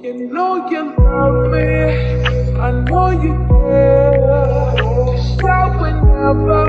You know you love me, I know you care. Just shout whenever